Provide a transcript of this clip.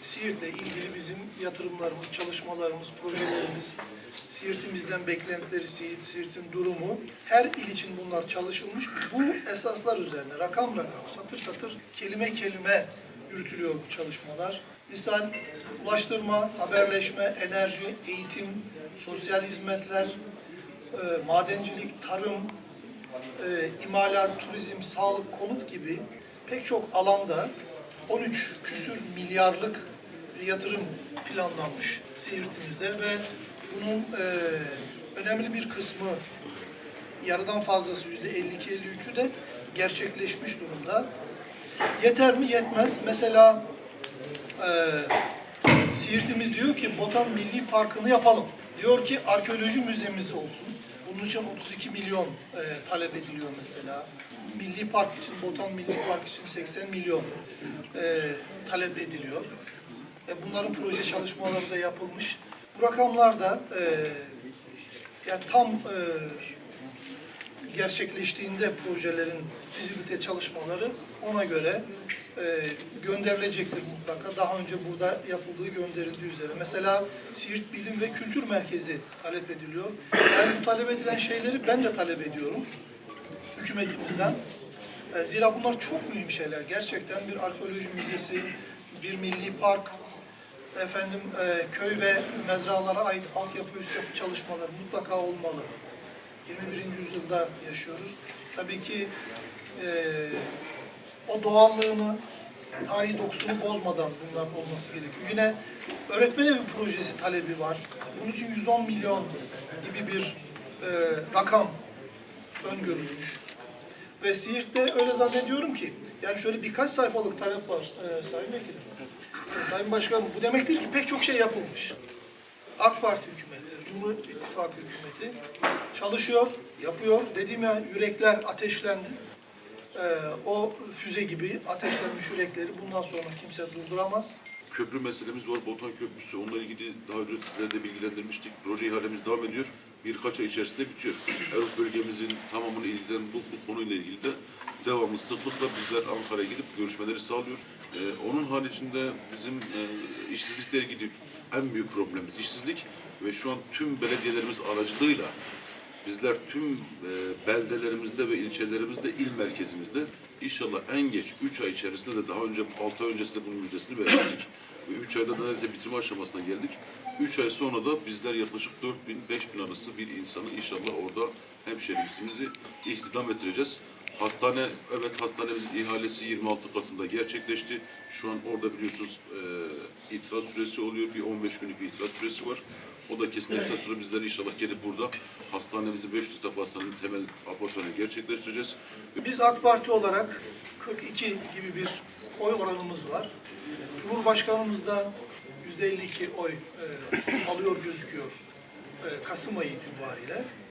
Siirt'le ilgili bizim yatırımlarımız, çalışmalarımız, projelerimiz, Siirt'imizden beklentileri, Siirt'in durumu, her il için bunlar çalışılmış. Bu esaslar üzerine rakam rakam, satır satır, kelime kelime yürütülüyor bu çalışmalar. Misal ulaştırma, haberleşme, enerji, eğitim, sosyal hizmetler, madencilik, tarım, imalat, turizm, sağlık, konut gibi pek çok alanda 13 küsür milyarlık yatırım planlanmış Siirt'imize ve bunun önemli bir kısmı, yarıdan fazlası %52-53'ü de gerçekleşmiş durumda. Yeter mi? Yetmez. Mesela Siirt'imiz diyor ki Botan Milli Parkı'nı yapalım. Diyor ki arkeoloji müzemiz olsun. Bunun için 32 milyon talep ediliyor mesela. Milli Park için, Botan Milli Park için 80 milyon talep ediliyor. Bunların proje çalışmaları da yapılmış. Bu rakamlar da yani tam gerçekleştiğinde projelerin fizibilite çalışmaları ona göre gönderilecektir mutlaka. Daha önce burada yapıldığı gönderildiği üzere. Mesela Siirt Bilim ve Kültür Merkezi talep ediliyor. Yani bu talep edilen şeyleri ben de talep ediyorum hükümetimizden. Zira bunlar çok mühim şeyler. Gerçekten bir arkeoloji müzesi, bir milli park, köy ve mezralara ait altyapı, üst yapı çalışmaları mutlaka olmalı. 21. yüzyılda yaşıyoruz. Tabii ki o doğallığını, tarihi dokusunu bozmadan bunlar olması gerekiyor. Yine öğretmen evi projesi talebi var. Bunun için 110 milyon gibi bir rakam öngörülmüş. Ve Siirt'te öyle zannediyorum ki, yani şöyle birkaç sayfalık talep var Sayın Vekilim. Sayın Başkanım, bu demektir ki pek çok şey yapılmış. AK Parti hükümetleri, Cumhur İttifakı hükümeti çalışıyor, yapıyor. Dediğim ya, yürekler ateşlendi. O füze gibi ateşlenmiş yürekleri bundan sonra kimse durduramaz. Köprü meselemiz var. Botan Köprüsü. Onunla ilgili daha önce sizleri de bilgilendirmiştik. Proje ihalemiz devam ediyor. Birkaç ay içerisinde bitiyor. Erzurum bölgemizin tamamını ilgilenen bu konuyla ilgili de devamlı sıklıkla bizler Ankara'ya gidip görüşmeleri sağlıyoruz. Onun haricinde bizim işsizlikle ilgili en büyük problemimiz işsizlik ve şu an tüm belediyelerimiz aracılığıyla bizler tüm beldelerimizde ve ilçelerimizde, il merkezimizde inşallah en geç 3 ay içerisinde de daha önce 6 ay öncesinde bunun müjdesini vermiştik. Ve 3 ayda neredeyse bitirme aşamasına geldik. 3 ay sonra da bizler yaklaşık 4.000-5.000 arası bir insanı inşallah orada hemşehrimizi istihdam ettireceğiz. Hastane, evet hastanemizin ihalesi 26 Kasım'da gerçekleşti. Şu an orada biliyorsunuz itiraz süresi oluyor. Bir 15 günlük bir itiraz süresi var. O da kesinleştikten sonra bizler inşallah gelip burada hastanemizi 500 yatak hastanenin temel aportörünü gerçekleştireceğiz. Biz AK Parti olarak 42 gibi bir oy oranımız var. Cumhurbaşkanımız da %52 oy alıyor gözüküyor Kasım ayı itibariyle.